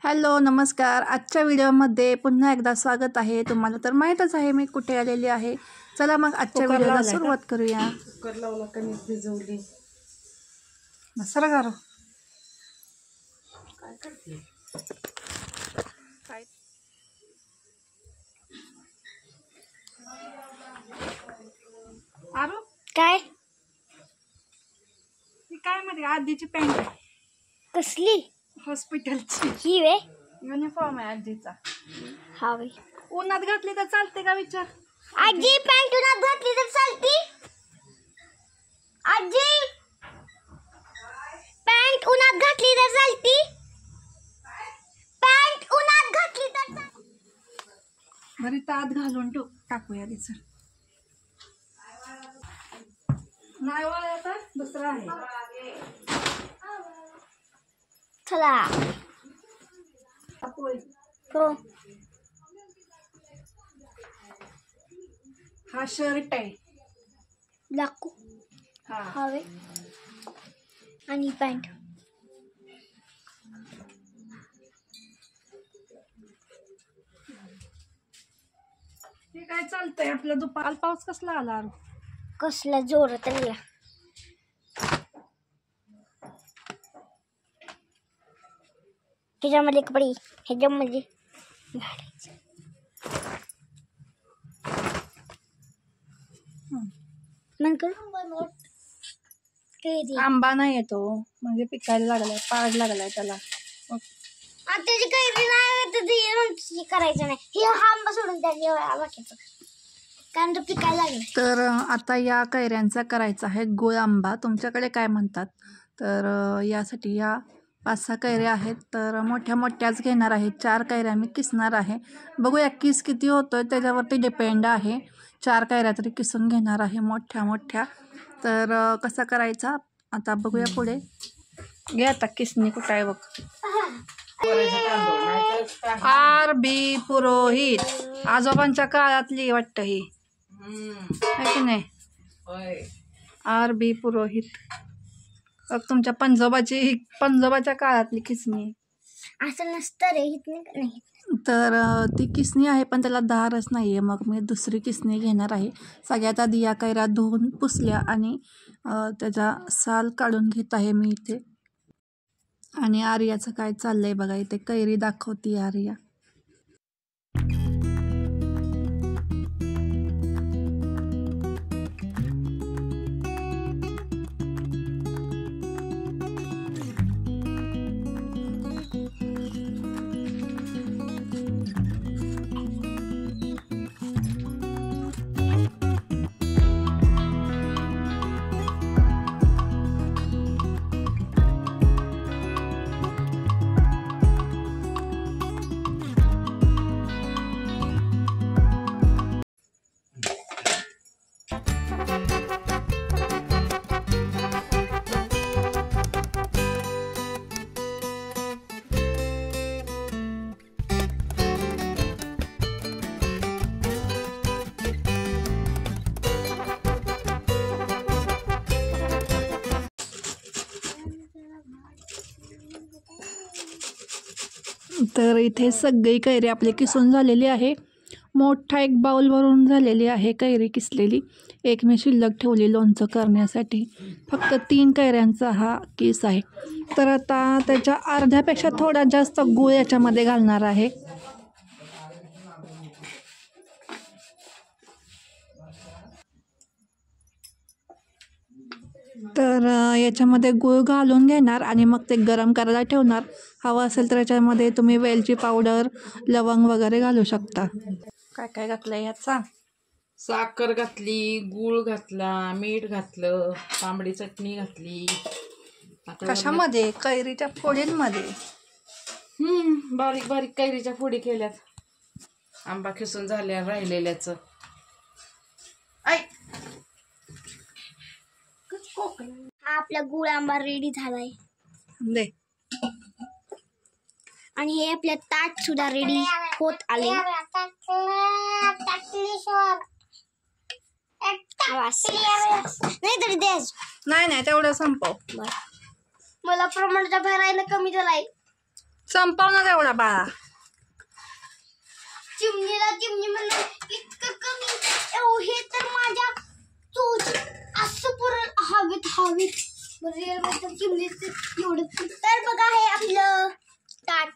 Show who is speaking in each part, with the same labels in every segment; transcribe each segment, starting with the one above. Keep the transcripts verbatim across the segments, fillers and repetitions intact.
Speaker 1: Hello नमस्कार. आजच्या व्हिडिओमध्ये पुन्हा एकदा स्वागत आहे. तुम्हाला तर माहीतच आहे मी कुठे आलेली आहे. चला मग आजच्या व्हिडिओला सुरुवात करूया.
Speaker 2: कुकर लावला कणिक भिजवली.
Speaker 1: मसाला गारो
Speaker 2: काय करते
Speaker 1: काय आरो
Speaker 3: काय
Speaker 1: ती काय मध्ये आजीची पॅन्ट आहे.
Speaker 3: कसली
Speaker 1: हॉस्पिटलची
Speaker 3: ही वे
Speaker 1: युनिफॉर्म आहे आजीचा.
Speaker 3: हा वे
Speaker 1: उन्हात घातली तर चालते का विचार.
Speaker 3: आजी पॅन्ट उन्हात घातली तर चालती. आजी पॅन्ट उन्हात घातली तर चालती. पॅन्ट उन्हात घातली तर चालती.
Speaker 1: बरी तात घालून टू टाकूया तिचं. नाही वाळ आता दुसरा आहे.
Speaker 3: चला हो
Speaker 1: हा शर्ट आहे.
Speaker 3: दाखवू
Speaker 1: हा
Speaker 3: हा वे आणि पॅन्ट
Speaker 1: हे काय चालतंय आपलं. दुपार पाऊस कसला आला.
Speaker 3: कसला जोरात आला. ह्याच्यामध्ये कपडे ह्याच्यामध्ये घालायचं. मन करू
Speaker 1: आंबा नाही येतो म्हणजे पिकायला लागलाय, पाड लागलाय त्याला.
Speaker 3: त्याची कैरी नाही करायचं नाही. हे हा आंबा सोडून त्याने बाकीचं कारण तो पिकायला लागला.
Speaker 1: तर आता या कैऱ्यांचा करायचा आहे गोळ आंबा. तुमच्याकडे काय म्हणतात. तर यासाठी या पाच सहा कैऱ्या आहेत. तर मोठ्या मोठ्याच घेणार आहे. चार कैऱ्या मी किसणार आहे. बघूया किस किती होतोय त्याच्यावरती डिपेंड आहे. चार कैऱ्या तरी किसून घेणार आहे मोठ्या मोठ्या. तर कसा करायचा आता बघूया पुढे. घे आता किसणी कुठं आहे बघ. आर बी पुरोहित आजोबांच्या काळातली वाटतं ही आहे की नाही. आर बी पुरोहित बघ तुमच्या पंजोबाची पंजोबाच्या काळातली किसणी.
Speaker 3: असं नसतं रे नाही.
Speaker 1: तर ती किसणी आहे पण त्याला दारच नाही आहे. मग मी दुसरी किसणी घेणार आहे. सगळ्यात आधी या कैऱ्या धुवून पुसल्या आणि त्याचा साल काढून घेत आहे मी इथे. आणि आर्याचं काय चाललंय बघा. इथे कैरी दाखवती आर्या. तर इथे सगळी कैरी आपली किसून झालेली आहे. मोठा एक बाउल भरून झालेली आहे कैरी किसलेली. एक मी शिल्लक ठेवली लोणचं करण्यासाठी. फक्त तीन कैऱ्यांचा हा किस आहे. तर आता त्याच्या अर्ध्यापेक्षा थोडा जास्त गूळ याच्यामध्ये घालणार आहे. तर याच्यामध्ये गूळ घालून घेणार आणि मग ते गरम करायला ठेवणार. हवं असेल तर याच्यामध्ये तुम्ही वेलची पावडर लवंग वगैरे घालू शकता. काय काय घातलं यात सांग.
Speaker 2: साखर घातली, गूळ घातला, मीठ घातलं, तांबडी चटणी घातली.
Speaker 1: कशामध्ये. कैरीच्या फोडींमध्ये.
Speaker 2: हम्म बारीक बारीक कैरीच्या फोडी केल्यात. आंबा खिसून झाल्या राहिलेल्याच. ऐ
Speaker 3: हा आपला गुळ आंबा रेडी झालाय.
Speaker 1: दे.
Speaker 3: आणि हे आपल्या ताट सुद्धा रेडी होत आले. नाही तरी देस
Speaker 1: नाही नाही तेवढं संपव.
Speaker 3: मला प्रमाणाच्या बाहेर कमी झालाय.
Speaker 1: संपव ना एवढा बाळा.
Speaker 3: चिमणीला चिमणी म्हणलं इतकं कमी एव- हे तर माझ्या चोच असं पुरण हवेत हवेत रिअल मध्ये चिमणीच एवढं. तर बघा हे आपलं ताट.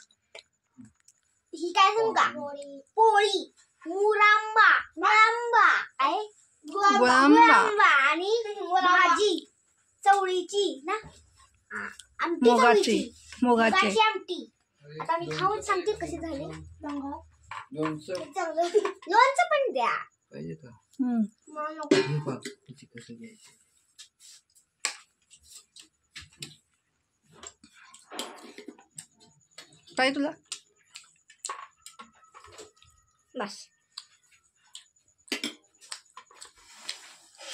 Speaker 3: ही काय सांगू का पोळी मुरांबा मुरांबा आहे
Speaker 1: गुळांबा.
Speaker 3: गुळांबा आणि भाजी चवळीची ना आ, आमटी
Speaker 1: मुगाची
Speaker 3: चवळीची.
Speaker 1: मुगाची
Speaker 3: मुगाची आमटी. आता मी खाऊन सांगते कसे झाले.
Speaker 4: लोणचं
Speaker 3: चांगलं लोणचं पण द्या.
Speaker 4: पाहिजे का
Speaker 1: हम्म.
Speaker 3: मला नको.
Speaker 4: हे बघ त्याची कसं घ्यायचं.
Speaker 1: काय तुला
Speaker 3: बस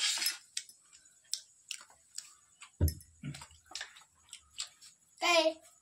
Speaker 3: काय